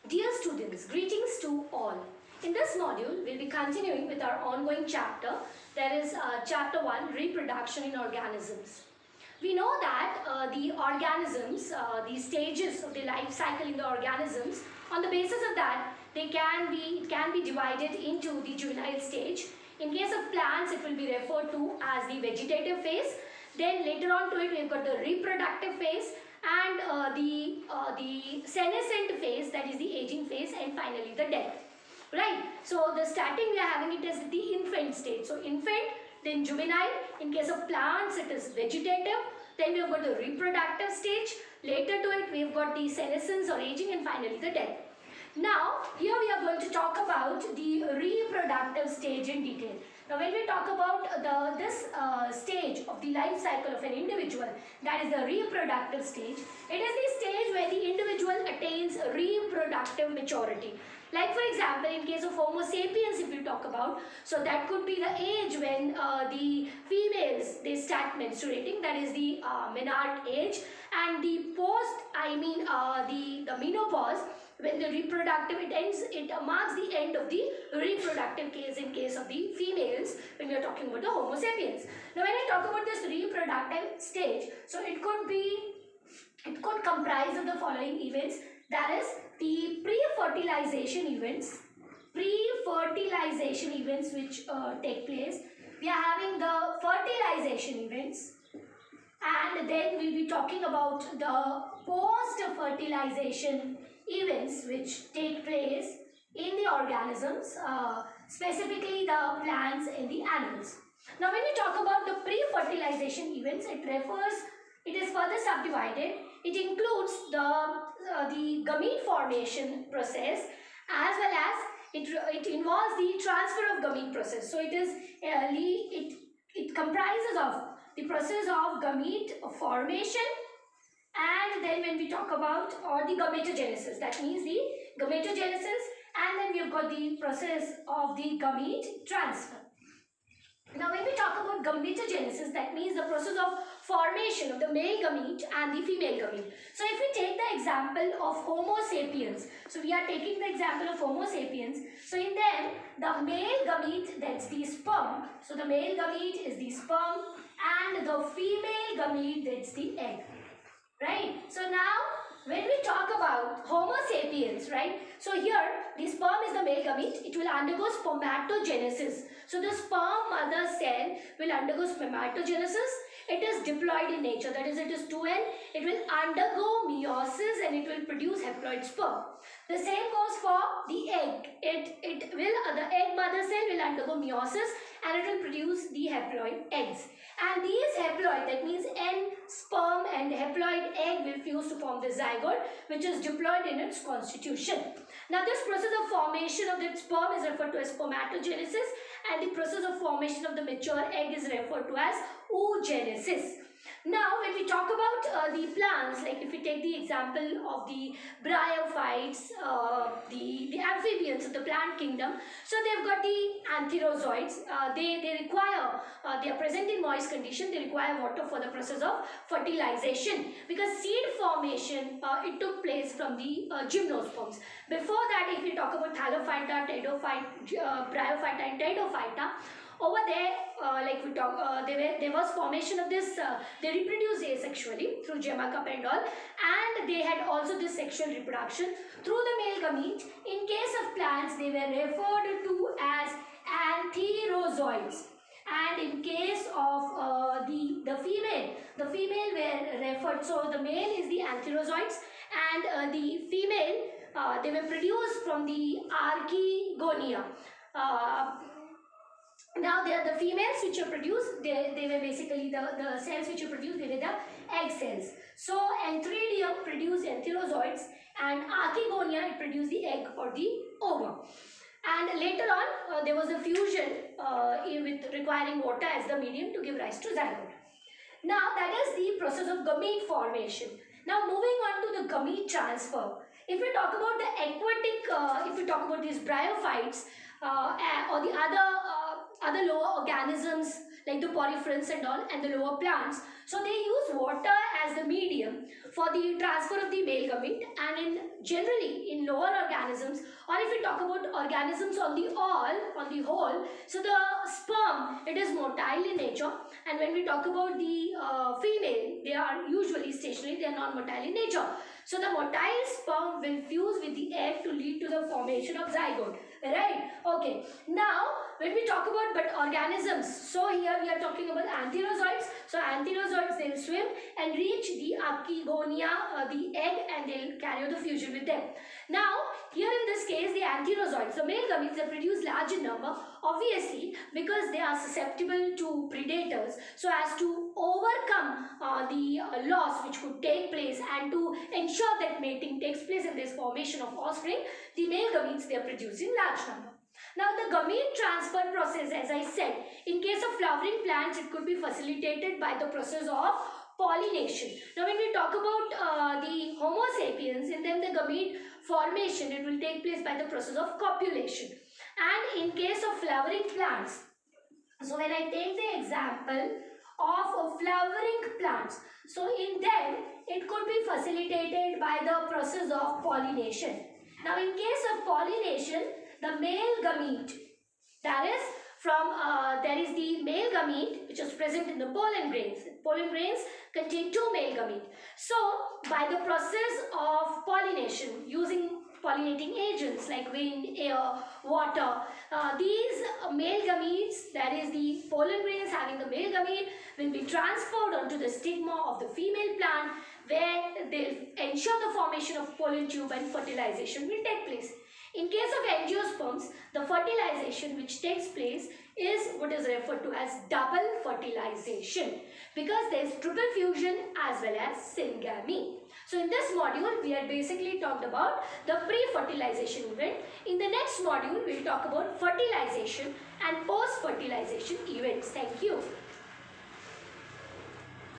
Dear students, greetings to all. In this module, we'll be continuing with our ongoing chapter, that is chapter 1, Reproduction in Organisms. We know that the organisms, the stages of the life cycle in the organisms, on the basis of that, it can be divided into the juvenile stage. In case of plants, it will be referred to as the vegetative phase. Then later on to it, we've got the reproductive phase, and the senescent phase, that is the aging phase, and finally the death. Right. So the starting we are having it as the infant stage. So infant, then juvenile. In case of plants, it is vegetative. Then we have got the reproductive stage. Later to it, we have got the senescence or aging, and finally the death. Now, here we are going to talk about the reproductive stage in detail. Now, when we talk about this stage of the life cycle of an individual, that is the reproductive stage, it is the stage where the individual attains reproductive maturity. Like for example, in case of Homo sapiens, if we talk about, so that could be the age when the females, they start menstruating, that is the menarche age, and the the menopause, when the reproductive it ends, it marks the end of the reproductive case in case of the females when we are talking about the Homo sapiens. Now when I talk about this reproductive stage, so it could comprise of the following events, that is the pre-fertilization events which take place. We are having the fertilization events, and then we'll be talking about the post-fertilization events which take place in the organisms, specifically the plants and the animals. Now when we talk about the pre-fertilization events, it is further subdivided. It includes the gamete formation process, as well as it involves the transfer of gamete process. So it comprises of the process of gamete formation, and then when we talk about the gametogenesis, that means the gametogenesis, and then we have got the process of the gamete transfer. Now when we talk about gametogenesis, that means the process of formation of the male gamete and the female gamete. So if we take the example of Homo sapiens, so we are taking the example of Homo sapiens. So in them, the male gamete, that's the sperm. So the male gamete is the sperm, and the female gamete, that's the egg. Right? So now when we talk about Homo sapiens, right? So here the sperm is the male gamete. It will undergo spermatogenesis. So the sperm mother cell will undergo spermatogenesis. It is diploid in nature, that is it is 2N. It will undergo meiosis and it will produce haploid sperm. The same goes for the egg. The egg mother cell will undergo meiosis and it will produce the haploid eggs. And these haploid, that means N sperm and haploid egg, will fuse to form the zygote, which is diploid in its constitution. Now this process of formation of the sperm is referred to as spermatogenesis, and the process of formation of the mature egg is referred to as oogenesis. Now when we talk about the plants, like if we take the example of the bryophytes, the amphibians of the plant kingdom, so they've got the antherozoids. They require, they are present in moist condition, they require water for the process of fertilization, because seed formation, it took place from the gymnosperms. Before that, if we talk about Thallophyta, Bryophyta and Pteridophyta, over there, there was formation of this, they reproduced asexually through gemma cup and all, and they had also this sexual reproduction through the male gamete. In case of plants, they were referred to as antherozoids, and in case of the female were referred, so the male is the antherozoids, and the female, they were produced from the archegonia. Now the females which are produced, they were basically the cells which are produced, they were the egg cells. So Antheridium produced antherozoids, and Archegonia, it produced the egg or the ovum. And later on there was a fusion with requiring water as the medium to give rise to zygote. Now that is the process of gamete formation. Now moving on to the gamete transfer. If we talk about the aquatic, if we talk about these bryophytes or the other other lower organisms like the poriferates and all, and the lower plants. So they use water as the medium for the transfer of the male gamete, and in generally in lower organisms, or if we talk about organisms on the whole, so the sperm, it is motile in nature, and when we talk about the female, they are usually stationary, they are non-motile in nature. So the motile sperm will fuse with the egg to lead to the formation of zygote, right? Okay, now when we talk about organisms, so here we are talking about antherozoids. So antherozoids, they'll swim and reach the archegonia, the egg, and they'll carry out the fusion with them. Now here in this case, the antherozoids, the male gametes, they produce large in number, obviously because they are susceptible to predators, so as to overcome the loss which could take place, and to ensure that mating takes place in this formation of offspring, the male gametes, they are produced in large number. Now the gamete transfer process, as I said, in case of flowering plants, it could be facilitated by the process of pollination. Now when we talk about the Homo sapiens, in them the gamete formation, it will take place by the process of copulation. And in case of flowering plants, so when I take the example of flowering plants, so in them it could be facilitated by the process of pollination. Now in case of pollination, the male gamete, that is from there is the male gamete which is present in the pollen grains. Pollen grains contain two male gamete. So by the process of pollination using pollinating agents like wind, air, water, these male gametes, that is the pollen grains having the male gamete, will be transferred onto the stigma of the female plant, where they'll ensure the formation of pollen tube and fertilization will take place. In case of angiosperms, the fertilization which takes place is what is referred to as double fertilization, because there is triple fusion as well as syngamy. So in this module, we had basically talked about the pre-fertilization event. In the next module, we will talk about fertilization and post-fertilization events. Thank you.